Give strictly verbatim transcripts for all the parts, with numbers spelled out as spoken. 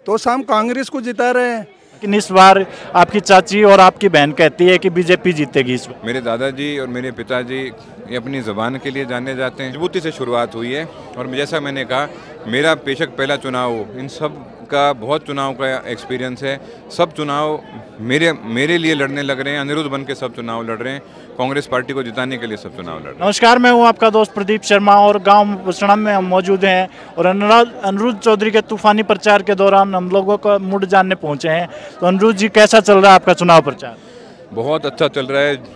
तो शाम कांग्रेस को जिता रहे हैं। लेकिन इस बार आपकी चाची और आपकी बहन कहती है कि बीजेपी जीतेगी इस बार। मेरे दादाजी और मेरे पिताजी ये अपनी ज़बान के लिए जाने जाते हैं। मजबूती से शुरुआत हुई है और जैसा मैंने कहा, मेरा बेशक पहला चुनाव हो, इन सब का बहुत चुनाव का एक्सपीरियंस है। सब चुनाव मेरे मेरे लिए लड़ने लग रहे हैं, अनिरुद्ध बन के सब चुनाव लड़ रहे हैं। कांग्रेस पार्टी को जिताने के लिए सब चुनाव लड़ रहे हैं। नमस्कार, मैं हूं आपका दोस्त प्रदीप शर्मा और गांव बसड़ा में हम मौजूद हैं और अनुराग अनिरुद्ध चौधरी के तूफानी प्रचार के दौरान हम लोगों का मूड जानने पहुंचे हैं। तो अनिरुद्ध जी, कैसा चल रहा है आपका चुनाव प्रचार? बहुत अच्छा चल रहा है।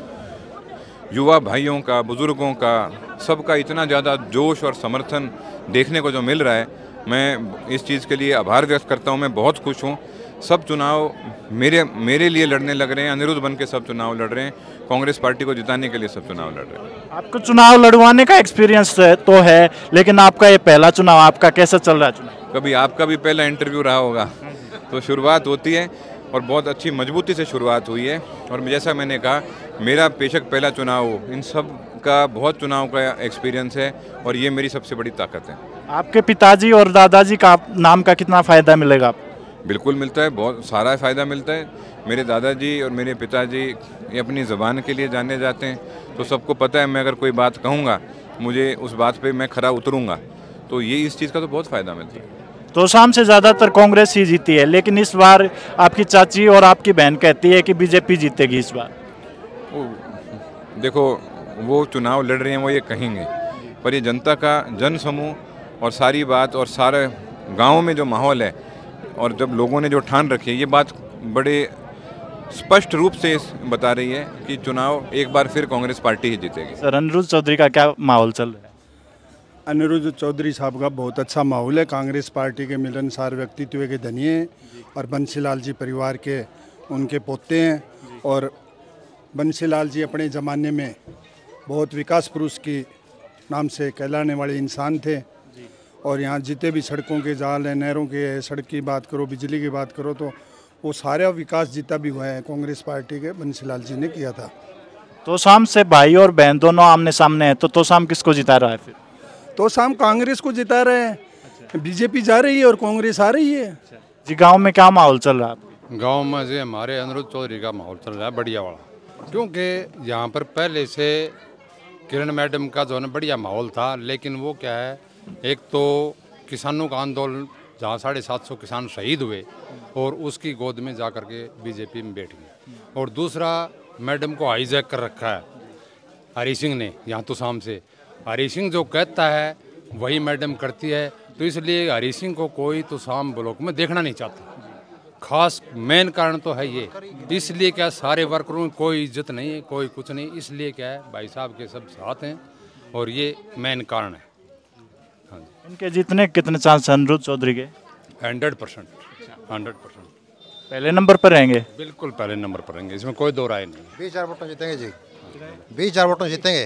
युवा भाइयों का, बुजुर्गों का, सबका इतना ज़्यादा जोश और समर्थन देखने को जो मिल रहा है, मैं इस चीज़ के लिए आभार व्यक्त करता हूँ। मैं बहुत खुश हूँ। सब चुनाव मेरे मेरे लिए लड़ने लग रहे हैं, अनिरुद्ध बन के सब चुनाव लड़ रहे हैं। कांग्रेस पार्टी को जिताने के लिए सब चुनाव लड़ रहे हैं। आपको चुनाव लड़वाने का एक्सपीरियंस तो है, लेकिन आपका ये पहला चुनाव, आपका कैसा चल रहा है चुनाव? कभी आपका भी पहला इंटरव्यू रहा होगा। तो शुरुआत होती है और बहुत अच्छी मजबूती से शुरुआत हुई है और जैसा मैंने कहा, मेरा बेशक पहला चुनाव हो, इन सब का बहुत चुनाव का एक्सपीरियंस है और ये मेरी सबसे बड़ी ताकत है। आपके पिताजी और दादाजी का नाम का कितना फ़ायदा मिलेगा आपको? बिल्कुल मिलता है, बहुत सारा फ़ायदा मिलता है। मेरे दादाजी और मेरे पिताजी ये अपनी ज़बान के लिए जाने जाते हैं। तो सबको पता है, मैं अगर कोई बात कहूँगा, मुझे उस बात पे मैं खरा उतरूँगा। तो ये इस चीज़ का तो बहुत फ़ायदा मिलता है। तो शाम से ज़्यादातर कांग्रेस ही जीती है, लेकिन इस बार आपकी चाची और आपकी बहन कहती है कि बीजेपी जीतेगी इस बार। वो देखो, वो चुनाव लड़ रहे हैं, वो ये कहेंगे, पर ये जनता का जन समूह और सारी बात और सारे गाँव में जो माहौल है और जब लोगों ने जो ठान रखी है, ये बात बड़े स्पष्ट रूप से बता रही है कि चुनाव एक बार फिर कांग्रेस पार्टी ही जीतेगी। सर, अनिरुद्ध चौधरी का क्या माहौल चल रहा है? अनिरुद्ध चौधरी साहब का बहुत अच्छा माहौल है। कांग्रेस पार्टी के मिलनसार व्यक्तित्व के धनी हैं और बंसीलाल जी परिवार के उनके पोते हैं और बंसीलाल जी अपने ज़माने में बहुत विकास पुरुष की नाम से कहलाने वाले इंसान थे और यहाँ जितने भी सड़कों के जाल हैं, नहरों के, सड़क की बात करो, बिजली की बात करो, तो वो सारा विकास जितना भी हुआ है कांग्रेस पार्टी के बंसीलाल जी ने किया था। तो शाम से भाई और बहन दोनों आमने सामने हैं, तो तो शाम किसको जिता रहा है फिर? तो शाम कांग्रेस को जिता रहे हैं। बीजेपी जा रही है और कांग्रेस आ रही है। जी, गांव में क्या माहौल चल रहा है? गांव में से हमारे अनिरुद्ध चौधरी का माहौल चल रहा है बढ़िया वाला, क्योंकि यहाँ पर पहले से किरण मैडम का जो है ना बढ़िया माहौल था। लेकिन वो क्या है, एक तो किसानों का आंदोलन जहाँ साढ़े सात सौ किसान शहीद हुए और उसकी गोद में जा कर के बीजेपी में बैठ गई, और दूसरा मैडम को हाईजैक कर रखा है हरी सिंह ने। यहाँ तो शाम से हरी सिंह जो कहता है वही मैडम करती है, तो इसलिए हरी सिंह को कोई तो शाम ब्लॉक में देखना नहीं चाहता। खास मेन कारण तो है ये। इसलिए क्या, सारे वर्करों में कोई इज्जत नहीं है, कोई कुछ नहीं, इसलिए क्या है, भाई साहब के सब साथ हैं और ये मेन कारण है। हाँ, इनके जीतने के कितने चांस हैं अनिरुद्ध चौधरी के? हंड्रेड परसेंट हंड्रेड परसेंट पहले नंबर पर रहेंगे? बिल्कुल पहले नंबर पर रहेंगे, इसमें कोई दो राय नहीं। बीस हजार वोटों जीतेंगे जी, बीस हजार वोटों जीतेंगे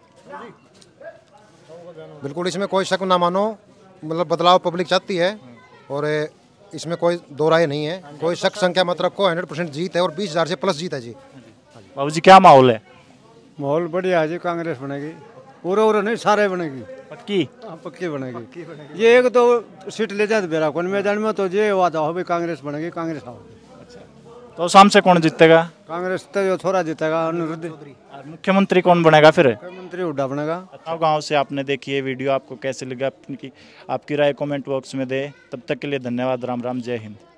बिल्कुल, इसमें कोई शक ना मानो। मतलब बदलाव पब्लिक चाहती है और इसमें कोई दो राय नहीं है, कोई शक संख्या मत रखो। हंड्रेड परसेंट जीत है और बीस हजार से प्लस जीत है जी। बाबू जी, क्या माहौल है? माहौल बढ़िया है जी, कांग्रेस बनेगी। पूरा पूरा नहीं, सारे बनेगी। पक्की? हाँ, पक्की बनेगी। ये एक तो सीट ले जाते बेरा कौन मैदान में, तो ये वादा हो भाई कांग्रेस बनेगी, कांग्रेस आओ। तो शाम से कौन जीतेगा? कांग्रेस तो जो थोड़ा जीतेगा अनिरुद्ध। मुख्यमंत्री कौन बनेगा फिर? मुख्यमंत्री हुड्डा बनेगा। गांव से आपने देखी है वीडियो, आपको कैसे लगा? आपकी आपकी राय कमेंट बॉक्स में दे। तब तक के लिए धन्यवाद। राम राम, जय हिंद।